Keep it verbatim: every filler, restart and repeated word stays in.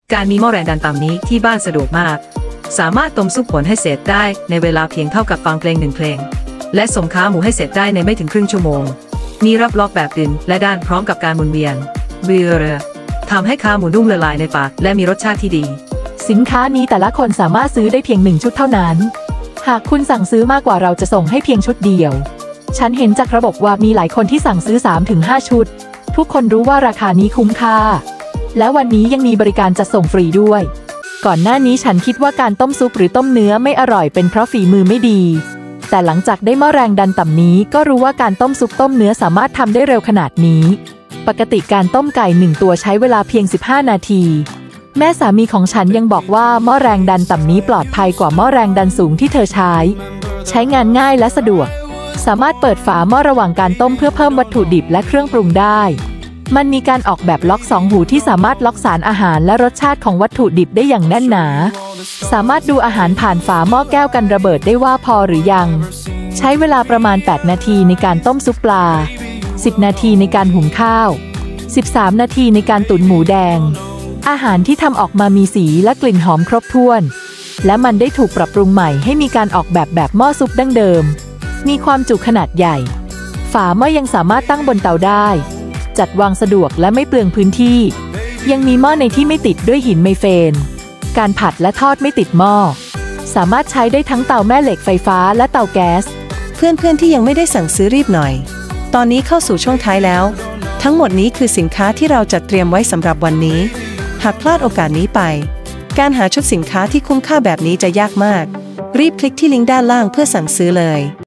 การมีหม้อแรงดันต่ำนี้ที่บ้านสะดวกมากสามารถต้มซุปผลให้เสร็จได้ในเวลาเพียงเท่ากับฟังเพลงหนึ่งเพลงและส่งขาหมูให้เสร็จได้ในไม่ถึงครึ่งชั่วโมงมีรับล็อกแบบดึงและด้านพร้อมกับการหมุนเวียนเบือทำให้ขาหมูนุ่มละลายในปากและมีรสชาติที่ดีสินค้านี้แต่ละคนสามารถซื้อได้เพียงหนึ่งชุดเท่านั้นหากคุณสั่งซื้อมากกว่าเราจะส่งให้เพียงชุดเดียวฉันเห็นจากระบบว่ามีหลายคนที่สั่งซื้อ สามถึงห้า ชุดทุกคนรู้ว่าราคานี้คุ้มค่าและวันนี้ยังมีบริการจัดส่งฟรีด้วยก่อนหน้านี้ฉันคิดว่าการต้มซุปหรือต้มเนื้อไม่อร่อยเป็นเพราะฝีมือไม่ดีแต่หลังจากได้หม้อแรงดันต่ำนี้ก็รู้ว่าการต้มซุปต้มเนื้อสามารถทำได้เร็วขนาดนี้ปกติการต้มไก่หนึ่งตัวใช้เวลาเพียงสิบห้านาทีแม่สามีของฉันยังบอกว่าหม้อแรงดันต่ำนี้ปลอดภัยกว่าหม้อแรงดันสูงที่เธอใช้ใช้งานง่ายและสะดวกสามารถเปิดฝาหม้อระหว่างการต้มเพื่อเพิ่มวัตถุดิบและเครื่องปรุงได้มันมีการออกแบบล็อกสองหูที่สามารถล็อกสารอาหารและรสชาติของวัตถุดิบได้อย่างแน่นหนาสามารถดูอาหารผ่านฝาหม้อแก้วกันระเบิดได้ว่าพอหรือยังใช้เวลาประมาณแปดนาทีในการต้มซุปปลาสิบนาทีในการหุงข้าวสิบสามนาทีในการตุ๋นหมูแดงอาหารที่ทำออกมามีสีและกลิ่นหอมครบถ้วนและมันได้ถูกปรับปรุงใหม่ให้มีการออกแบบแบบหม้อซุปดั้งเดิมมีความจุขนาดใหญ่ฝาหม้อยังสามารถตั้งบนเตาได้จัดวางสะดวกและไม่เปลืองพื้นที่ยังมีหม้อในที่ไม่ติดด้วยหินไมเฟนการผัดและทอดไม่ติดหม้อสามารถใช้ได้ทั้งเตาแม่เหล็กไฟฟ้าและเตาแก๊สเพื่อนๆที่ยังไม่ได้สั่งซื้อรีบหน่อยตอนนี้เข้าสู่ช่วงท้ายแล้วทั้งหมดนี้คือสินค้าที่เราจัดเตรียมไว้สำหรับวันนี้หากพลาดโอกาสนี้ไปการหาชุดสินค้าที่คุ้มค่าแบบนี้จะยากมากรีบคลิกที่ลิงก์ด้านล่างเพื่อสั่งซื้อเลย